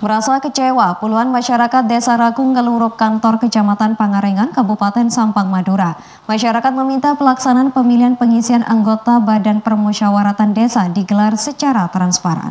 Merasa kecewa, puluhan masyarakat Desa Ragung ngeluruk kantor Kecamatan Pangarengan, Kabupaten Sampang, Madura. Masyarakat meminta pelaksanaan pemilihan pengisian anggota Badan Permusyawaratan Desa digelar secara transparan.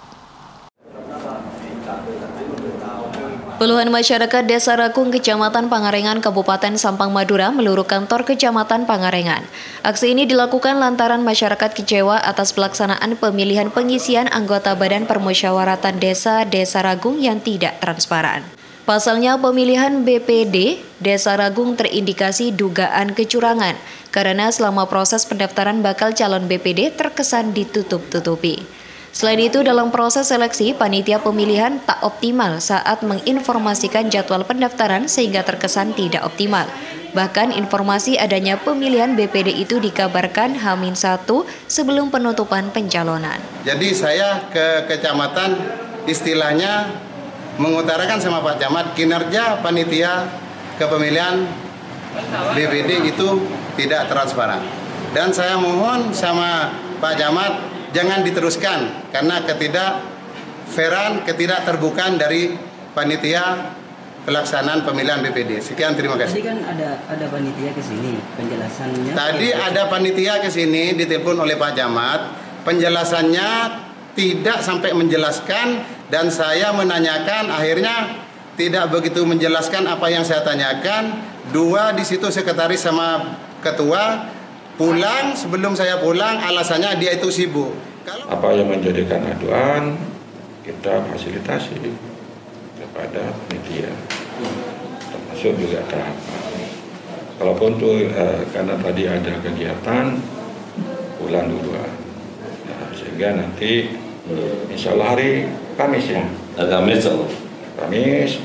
Puluhan masyarakat Desa Ragung, Kecamatan Pangarengan, Kabupaten Sampang, Madura meluruk kantor Kecamatan Pangarengan. Aksi ini dilakukan lantaran masyarakat kecewa atas pelaksanaan pemilihan pengisian anggota Badan Permusyawaratan Desa Ragung yang tidak transparan. Pasalnya pemilihan BPD Desa Ragung terindikasi dugaan kecurangan karena selama proses pendaftaran bakal calon BPD terkesan ditutup-tutupi. Selain itu, dalam proses seleksi, panitia pemilihan tak optimal saat menginformasikan jadwal pendaftaran sehingga terkesan tidak optimal. Bahkan informasi adanya pemilihan BPD itu dikabarkan H-1 sebelum penutupan pencalonan. Jadi saya ke kecamatan istilahnya mengutarakan sama Pak Camat kinerja panitia kepemilihan BPD itu tidak transparan. Dan saya mohon sama Pak Camat jangan diteruskan karena ketidakfairan, ketidakterbukaan dari panitia pelaksanaan pemilihan BPD. Sekian, terima kasih. Tadi kan ada panitia ke sini penjelasannya. Tadi ada panitia ke sini ditelepon oleh Pak Camat, penjelasannya tidak sampai menjelaskan dan saya menanyakan akhirnya tidak begitu menjelaskan apa yang saya tanyakan. Dua di situ sekretaris sama ketua pulang, sebelum saya pulang alasannya dia itu sibuk. Apa yang menjadikan aduan kita fasilitasi kepada media, termasuk juga tahapan. Kalaupun tuh karena tadi ada kegiatan pulang duluan, sehingga nanti insya Allah hari Kamis ya. Kamis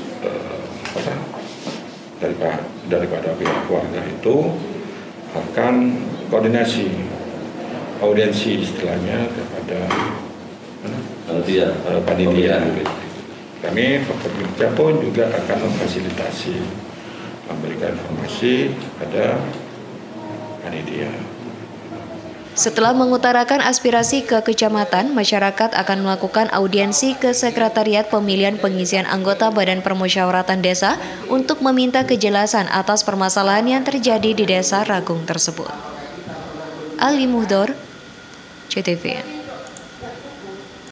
daripada pihak keluarga itu akan koordinasi audiensi istilahnya kepada panitia. Kami pekerja pun juga akan memfasilitasi memberikan informasi kepada panitia. Setelah mengutarakan aspirasi ke kecamatan, masyarakat akan melakukan audiensi ke Sekretariat Pemilihan Pengisian Anggota Badan Permusyawaratan Desa untuk meminta kejelasan atas permasalahan yang terjadi di Desa Ragung tersebut. Ali Muhdor, CTV.